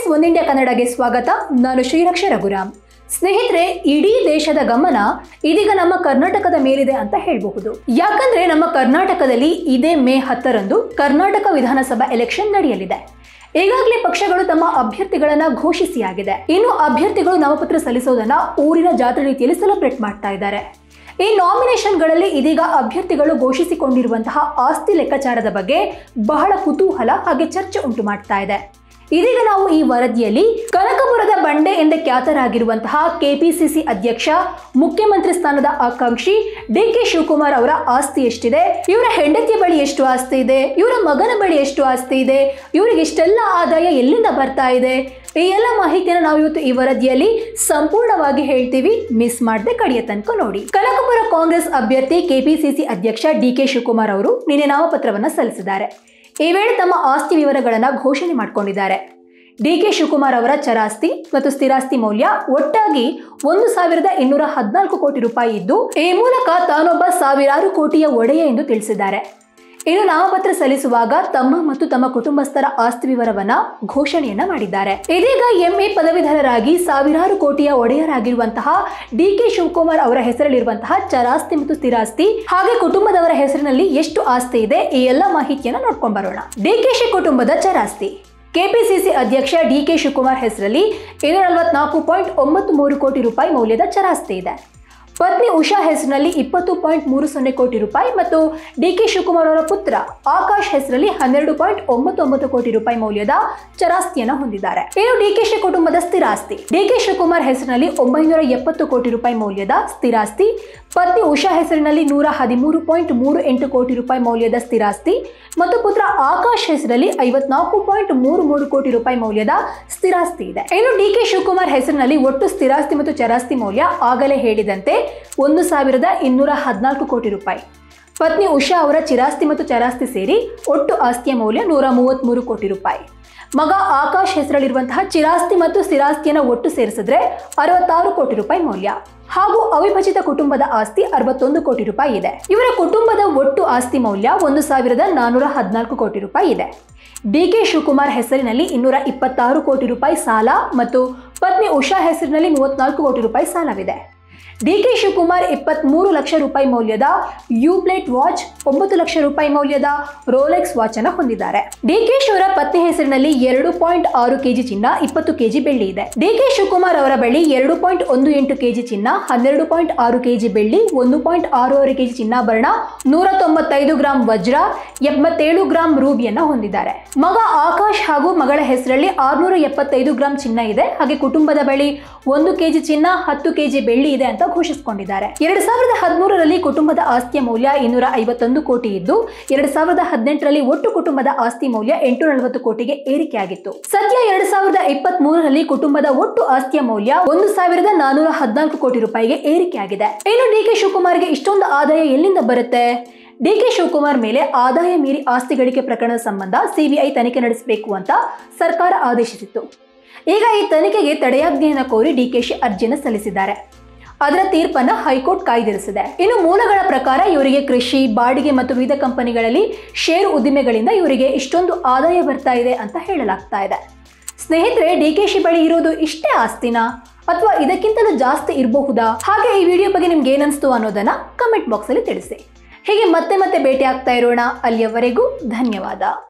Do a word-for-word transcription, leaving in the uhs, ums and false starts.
Friends, one India ಕನ್ನಡಗೆ ಸ್ವಾಗತ. ನಾನು ಶ್ರೀರಕ್ಷ ರಘುರಾಮ್. ಸ್ನೇಹಿತರೆ, ಇಡೀ ದೇಶದ ಗಮನ ಇದೀಗ ನಮ್ಮ ಕರ್ನಾಟಕದ ಮೇಲಿದೆ ಅಂತ ಹೇಳಬಹುದು. ಯಾಕಂದ್ರೆ ನಮ್ಮ ಕರ್ನಾಟಕದಲ್ಲಿ ಇದೇ ಮೇ ಹತ್ತರಂದು ಕರ್ನಾಟಕ ವಿಧಾನಸಭಾ ಎಲೆಕ್ಷನ್ ನಡೆಯಲಿದೆ. ಈಗಾಗಲೇ ಪಕ್ಷಗಳು ತಮ್ಮ ಅಭ್ಯರ್ಥಿಗಳನ್ನ ಘೋಷಿಸಿಯಾಗಿದೆ. ಇನ್ನು ಅಭ್ಯರ್ಥಿಗಳು ನಾಮಪತ್ರ ಸಲ್ಲಿಸೋದನ್ನ ಊರಿನ ಜಾತ್ರೆ ರೀತಿಯಲ್ಲಿ ಸೆಲೆಬ್ರೇಟ್ ಮಾಡ್ತಾ ಇದ್ದಾರೆ. ಈ ನಾಮಿನೇಷನ್ಗಳಲ್ಲಿ ಇದೀಗ ಅಭ್ಯರ್ಥಿಗಳು ಘೋಷಿಸಿಕೊಂಡಿರುವಂತಹ ಆಸ್ತಿ ಲೆಕ್ಕಾಚಾರದ ಬಗ್ಗೆ ಬಹಳ ಕುತೂಹಲ ಹಾಗೆ ಚರ್ಚೆ ಉಂಟು ಮಾಡ್ತಾ ಇದೆ. ಇದೀಗ ನಾವು ಈ ವರದಿಯಲ್ಲಿ ಕನಕಪುರದ ಬಂಡೆ ಎಂದೇ ಖ್ಯಾತರಾಗಿರುವಂತಹ ಕೆಪಿಸಿಸಿ ಅಧ್ಯಕ್ಷ, ಮುಖ್ಯಮಂತ್ರಿ ಸ್ಥಾನದ ಆಕಾಂಕ್ಷಿ ಡಿ ಕೆ ಶಿವಕುಮಾರ್ ಅವರ ಆಸ್ತಿ ಎಷ್ಟಿದೆ, ಇವರ ಹೆಂಡತಿಯ ಬಳಿ ಎಷ್ಟು ಆಸ್ತಿ ಇದೆ, ಇವರ ಮಗನ ಬಳಿ ಎಷ್ಟು ಆಸ್ತಿ ಇದೆ, ಇವರಿಗೆ ಇಷ್ಟೆಲ್ಲ ಆದಾಯ ಎಲ್ಲಿಂದ ಬರ್ತಾ ಇದೆ, ಈ ಎಲ್ಲ ಮಾಹಿತಿಯನ್ನು ನಾವು ಇವತ್ತು ಈ ವರದಿಯಲ್ಲಿ ಸಂಪೂರ್ಣವಾಗಿ ಹೇಳ್ತೀವಿ. ಮಿಸ್ ಮಾಡದೆ ಕಡೆಯ ತನಕ ನೋಡಿ. ಕನಕಪುರ ಕಾಂಗ್ರೆಸ್ ಅಭ್ಯರ್ಥಿ ಕೆಪಿಸಿಸಿ ಅಧ್ಯಕ್ಷ ಡಿ ಕೆ ಶಿವಕುಮಾರ್ ಅವರು ನಿನ್ನೆ ನಾಮಪತ್ರವನ್ನು ಸಲ್ಲಿಸಿದ್ದಾರೆ. ಈ ವೇಳೆ ತಮ್ಮ ಆಸ್ತಿ ವಿವರಗಳನ್ನು ಘೋಷಣೆ ಮಾಡಿಕೊಂಡಿದ್ದಾರೆ. ಡಿ ಕೆ ಶಿವಕುಮಾರ್ ಅವರ ಚರಾಸ್ತಿ ಮತ್ತು ಸ್ಥಿರಾಸ್ತಿ ಮೌಲ್ಯ ಒಟ್ಟಾಗಿ ಒಂದು ಸಾವಿರದ ಇನ್ನೂರ ಹದಿನಾಲ್ಕು ಕೋಟಿ ರೂಪಾಯಿ ಇದ್ದು, ಈ ಮೂಲಕ ತಾನೊಬ್ಬ ಸಾವಿರಾರು ಕೋಟಿಯ ಒಡೆಯ ಎಂದು ತಿಳಿಸಿದ್ದಾರೆ. ಇನ್ನು ನಾಮಪತ್ರ ಸಲ್ಲಿಸುವಾಗ ತಮ್ಮ ಮತ್ತು ತಮ್ಮ ಕುಟುಂಬಸ್ಥರ ಆಸ್ತಿ ವಿವರವನ್ನ ಘೋಷಣೆಯನ್ನ ಮಾಡಿದ್ದಾರೆ. ಇದೀಗ ಎಂಎ ಪದವೀಧರರಾಗಿ ಸಾವಿರಾರು ಕೋಟಿಯ ಒಡೆಯರಾಗಿರುವಂತಹ ಡಿ ಕೆ ಶಿವಕುಮಾರ್ ಅವರ ಹೆಸರಲ್ಲಿರುವಂತಹ ಚರಾಸ್ತಿ ಮತ್ತು ಸ್ಥಿರಾಸ್ತಿ ಹಾಗೆ ಕುಟುಂಬದವರ ಹೆಸರಿನಲ್ಲಿ ಎಷ್ಟು ಆಸ್ತಿ ಇದೆ, ಈ ಎಲ್ಲ ಮಾಹಿತಿಯನ್ನ ನೋಡ್ಕೊಂಡ್ ಬರೋಣ. ಡಿ ಕೆ ಶಿ ಕುಟುಂಬದ ಚರಾಸ್ತಿ. ಕೆಪಿಸಿಸಿ ಅಧ್ಯಕ್ಷ ಡಿ ಕೆ ಶಿವಕುಮಾರ್ ಹೆಸರಲ್ಲಿ ಇನ್ನೂರ ನಲವತ್ನಾಲ್ಕು ಪಾಯಿಂಟ್ ಒಂಬತ್ತು ಮೂರು ಕೋಟಿ ರೂಪಾಯಿ ಮೌಲ್ಯದ ಚರಾಸ್ತಿ ಇದೆ. ಪತ್ನಿ ಉಷಾ ಹೆಸರಿನಲ್ಲಿ ಇಪ್ಪತ್ತು ಪಾಯಿಂಟ್ ಮೂರು ಸೊನ್ನೆ ಕೋಟಿ ರೂಪಾಯಿ ಮತ್ತು ಡಿ ಕೆ ಶಿವಕುಮಾರ್ ಅವರ ಪುತ್ರ ಆಕಾಶ್ ಹೆಸರಲ್ಲಿ ಹನ್ನೆರಡು ಪಾಯಿಂಟ್ ಒಂಬತ್ತು ಒಂಬತ್ತು ಕೋಟಿ ರೂಪಾಯಿ ಮೌಲ್ಯದ ಚರಾಸ್ತಿಯನ್ನು ಹೊಂದಿದ್ದಾರೆ. ಇನ್ನು ಡಿ ಕೆ ಶಿ ಕುಟುಂಬದ ಸ್ಥಿರಾಸ್ತಿ. ಡಿ ಕೆ ಶಿವಕುಮಾರ್ ಹೆಸರಿನಲ್ಲಿ ಒಂಬೈನೂರ ಎಪ್ಪತ್ತು ಕೋಟಿ ರೂಪಾಯಿ ಮೌಲ್ಯದ ಸ್ಥಿರಾಸ್ತಿ, ಪತ್ನಿ ಉಷಾ ಹೆಸರಿನಲ್ಲಿ ನೂರ ಹದಿಮೂರು ಪಾಯಿಂಟ್ ಮೂರು ಎಂಟು ಕೋಟಿ ರೂಪಾಯಿ ಮೌಲ್ಯದ ಸ್ಥಿರಾಸ್ತಿ ಮತ್ತು ಪುತ್ರ ಆಕಾಶ್ ಹೆಸರಲ್ಲಿ ಐವತ್ನಾಲ್ಕು ಪಾಯಿಂಟ್ ಮೂರು ಮೂರು ಕೋಟಿ ರೂಪಾಯಿ ಮೌಲ್ಯದ ಸ್ಥಿರಾಸ್ತಿ ಇದೆ. ಇನ್ನು ಡಿ ಕೆ ಶಿವಕುಮಾರ್ ಹೆಸರಿನಲ್ಲಿ ಒಟ್ಟು ಸ್ಥಿರಾಸ್ತಿ ಮತ್ತು ಚರಾಸ್ತಿ ಮೌಲ್ಯ ಆಗಲೇ ಹೇಳಿದಂತೆ ಒಂದು ಸಾವಿರದ ಇನ್ನೂರ ಹದಿನಾಲ್ಕು ಕೋಟಿ ರೂಪಾಯಿ. ಪತ್ನಿ ಉಷಾ ಅವರ ಚಿರಾಸ್ತಿ ಮತ್ತು ಚರಾಸ್ತಿ ಸೇರಿ ಒಟ್ಟು ಆಸ್ತಿಯ ಮೌಲ್ಯ ನೂರ ಮೂವತ್ತ್ ಮೂರು ಕೋಟಿ ರೂಪಾಯಿ. ಮಗ ಆಕಾಶ್ ಹೆಸರಲ್ಲಿರುವಂತಹ ಚಿರಾಸ್ತಿ ಮತ್ತು ಸ್ಥಿರಾಸ್ತಿಯನ್ನು ಒಟ್ಟು ಸೇರಿಸಿದ್ರೆ ಅರವತ್ತಾರು ಕೋಟಿ ರೂಪಾಯಿ ಮೌಲ್ಯ. ಹಾಗೂ ಅವಿಭಜಿತ ಕುಟುಂಬದ ಆಸ್ತಿ ಅರವತ್ತೊಂದು ಕೋಟಿ ರೂಪಾಯಿ ಇದೆ. ಇವರ ಕುಟುಂಬದ ಒಟ್ಟು ಆಸ್ತಿ ಮೌಲ್ಯ ಒಂದು ಸಾವಿರದ ನಾನೂರ ಹದಿನಾಲ್ಕು ಕೋಟಿ ರೂಪಾಯಿ ಇದೆ. ಡಿ ಕೆ ಶಿವಕುಮಾರ್ ಹೆಸರಿನಲ್ಲಿ ಇನ್ನೂರ ಇಪ್ಪತ್ತಾರು ಕೋಟಿ ರೂಪಾಯಿ ಸಾಲ ಮತ್ತು ಪತ್ನಿ ಉಷಾ ಹೆಸರಿನಲ್ಲಿ ಮೂವತ್ನಾಲ್ಕು ಕೋಟಿ ರೂಪಾಯಿ ಸಾಲವಿದೆ. ಡಿ ಕೆ ಶಿವಕುಮಾರ್ ಇಪ್ಪತ್ತ್ ಮೂರು ಲಕ್ಷ ರೂಪಾಯಿ ಮೌಲ್ಯದ ಯು ಪ್ಲೇಟ್ ವಾಚ್, ಒಂಬತ್ತು ಲಕ್ಷ ರೂಪಾಯಿ ಮೌಲ್ಯದ ರೋಲೆಕ್ಸ್ ವಾಚ್ ಅನ್ನು ಹೊಂದಿದ್ದಾರೆ. ಡಿ ಕೆ ಶಿವರ ಪತ್ನಿ ಹೆಸರಿನಲ್ಲಿ ಎರಡು ಪಾಯಿಂಟ್ ಆರು ಕೆಜಿ ಚಿನ್ನ, ಇಪ್ಪತ್ತು ಕೆಜಿ ಬೆಳ್ಳಿ ಇದೆ. ಡಿ ಕೆ ಶಿವಕುಮಾರ್ ಅವರ ಬಳಿ ಎರಡು ಪಾಯಿಂಟ್ ಒಂದು ಎಂಟು ಕೆಜಿ ಚಿನ್ನ, ಹನ್ನೆರಡು ಪಾಯಿಂಟ್ ಆರು ಕೆಜಿ ಬೆಳ್ಳಿ, ಒಂದು ಪಾಯಿಂಟ್ ಆರು ಆರು ಕೆಜಿ ಚಿನ್ನಾಭರಣ, ನೂರ ತೊಂಬತ್ತೈದು ಗ್ರಾಂ ವಜ್ರ, ಎಂಬತ್ತೇಳು ಗ್ರಾಂ ರೂಬಿಯನ್ನ ಹೊಂದಿದ್ದಾರೆ. ಮಗ ಆಕಾಶ್ ಹಾಗೂ ಮಗಳ ಹೆಸರಲ್ಲಿ ಆರ್ನೂರ ಎಪ್ಪತ್ತೈದು ಗ್ರಾಂ ಚಿನ್ನ ಇದೆ. ಹಾಗೆ ಕುಟುಂಬದ ಬಳಿ ಒಂದು ಕೆಜಿ ಚಿನ್ನ, ಹತ್ತು ಕೆಜಿ ಬೆಳ್ಳಿ ಇದೆ ಅಂತ ಘೋಷಿಸಿಕೊಂಡಿದ್ದಾರೆ. ಎರಡ್ ಸಾವಿರದ ಹದಿಮೂರರಲ್ಲಿ ಕುಟುಂಬದ ಆಸ್ತಿಯ ಮೌಲ್ಯ ಇನ್ನೂರ ಐವತ್ತೊಂದು ಕೋಟಿ ಇದ್ದು, ಎರಡ್ ಸಾವಿರದ ಹದಿನೆಂಟರಲ್ಲಿ ಒಟ್ಟು ಕುಟುಂಬದ ಆಸ್ತಿ ಮೌಲ್ಯ ಎಂಟುನೂರ ನಲವತ್ತು ಕೋಟಿಗೆ ಏರಿಕೆಯಾಗಿತ್ತು. ಸದ್ಯ ಎರಡ್ ಸಾವಿರದ ಇಪ್ಪತ್ತ್ ಮೂರರಲ್ಲಿ ಕುಟುಂಬದ ಒಟ್ಟು ಆಸ್ತಿಯ ಮೌಲ್ಯ ಒಂದು ಸಾವಿರದ ನಾನೂರ ಹದಿನಾಲ್ಕು ಕೋಟಿ ರೂಪಾಯಿಗೆ ಏರಿಕೆಯಾಗಿದೆ. ಇನ್ನು ಡಿ ಕೆ ಶಿವಕುಮಾರ್ಗೆ ಇಷ್ಟೊಂದು ಆದಾಯ ಎಲ್ಲಿಂದ ಬರುತ್ತೆ? ಡಿ ಕೆ ಶಿವಕುಮಾರ್ ಮೇಲೆ ಆದಾಯ ಮೀರಿ ಆಸ್ತಿ ಗಳಿಕೆ ಪ್ರಕರಣದ ಸಂಬಂಧ ಸಿಬಿಐ ತನಿಖೆ ನಡೆಸಬೇಕು ಅಂತ ಸರ್ಕಾರ ಆದೇಶಿಸಿತ್ತು. ಈಗ ಈ ತನಿಖೆಗೆ ತಡೆಯಾಜ್ಞೆಯನ್ನು ಕೋರಿ ಡಿಕೆಶಿ ಅರ್ಜಿಯನ್ನು ಸಲ್ಲಿಸಿದ್ದಾರೆ. ಅದರ ತೀರ್ಪನ್ನು ಹೈಕೋರ್ಟ್ ಕಾಯ್ದಿರಿಸಿದೆ. ಇನ್ನು ಮೂಲಗಳ ಪ್ರಕಾರ ಇವರಿಗೆ ಕೃಷಿ, ಬಾಡಿಗೆ ಮತ್ತು ವಿವಿಧ ಕಂಪನಿಗಳಲ್ಲಿ ಷೇರು ಉದ್ದಿಮೆಗಳಿಂದ ಇವರಿಗೆ ಇಷ್ಟೊಂದು ಆದಾಯ ಬರ್ತಾ ಇದೆ ಅಂತ ಹೇಳಲಾಗ್ತಾ ಇದೆ. ಸ್ನೇಹಿತರೆ, ಡಿಕೆಶಿ ಬಳಿ ಇರೋದು ಇಷ್ಟೇ ಆಸ್ತಿನಾ ಅಥವಾ ಇದಕ್ಕಿಂತಲೂ ಜಾಸ್ತಿ ಇರಬಹುದಾ? ಹಾಗೆ ಈ ವಿಡಿಯೋ ಬಗ್ಗೆ ನಿಮ್ಗೆ ಏನನ್ಸ್ತು ಅನ್ನೋದನ್ನ ಕಮೆಂಟ್ ಬಾಕ್ಸ್ ಅಲ್ಲಿ ತಿಳಿಸಿ. ಹೀಗೆ ಮತ್ತೆ ಮತ್ತೆ ಭೇಟಿ ಆಗ್ತಾ ಇರೋಣ. ಅಲ್ಲಿಯವರೆಗೂ ಧನ್ಯವಾದ.